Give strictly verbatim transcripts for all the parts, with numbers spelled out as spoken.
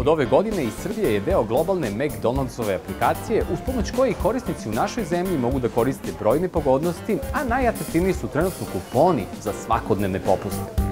Od ove godine i Srbija je deo globalne McDonald'sove aplikacije, uz pomoć koje korisnici u našoj zemlji mogu da koriste brojne pogodnosti, a najatraktivniji su trenutno kuponi za svakodnevne popuste.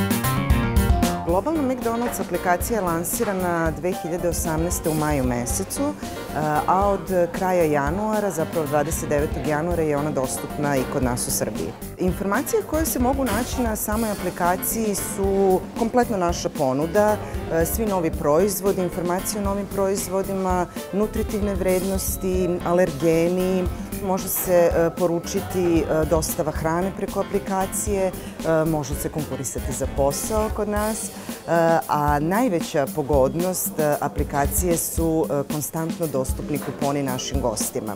Globalna McDonald's aplikacija je lansirana dve hiljade osamnaeste. u maju mesecu, a od kraja januara, zapravo dvadeset devetog januara, je ona dostupna i kod nas u Srbiji. Informacije koje se mogu naći na samoj aplikaciji su kompletno naša ponuda, svi novi proizvodi, informacije o novim proizvodima, nutritivne vrednosti, alergeni, može se poručiti dostava hrane preko aplikacije, može se konkurisati za posao kod nas, a najveća pogodnost aplikacije su konstantno dostupni kuponi našim gostima.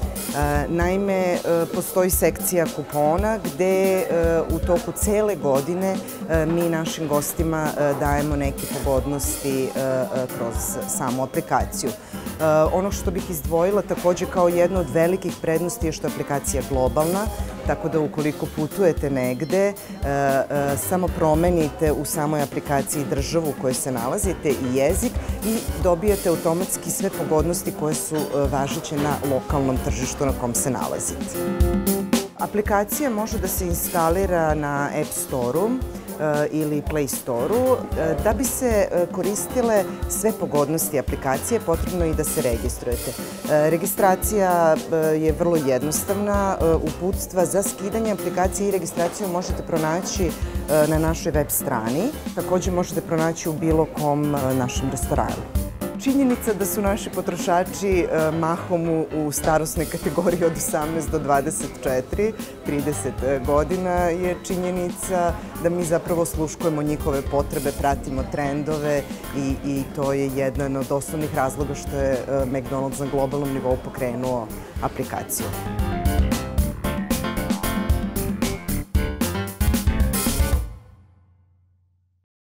Naime, postoji sekcija kupona gde u toku cele godine mi našim gostima dajemo neke pogodnosti kroz samu aplikaciju. Ono što bih izdvojila takođe kao jednu od velikih prednosti je što je aplikacija globalna, tako da ukoliko putujete negde, samo promenite u samoj aplikaciji državu u kojoj se nalazite i jezik i dobijete automatski sve pogodnosti koje su važeće na lokalnom tržištu na kom se nalazite. Aplikacija može da se instalira na App Store-u ili Play Store-u. Da bi se koristile sve pogodnosti aplikacije, potrebno je i da se registrujete. Registracija je vrlo jednostavna. Uputstva za skidanje aplikacije i registraciju možete pronaći na našoj web strani. Takođe možete pronaći u bilo kom našem restoranu. Činjenica da su naši potrošači mahom u starosnoj kategoriji od osamnaest do dvadeset četiri, trideset godina je činjenica da mi zapravo osluškujemo njihove potrebe, pratimo trendove i to je jedan od osnovnih razloga što je McDonald's na globalnom nivou pokrenuo aplikaciju.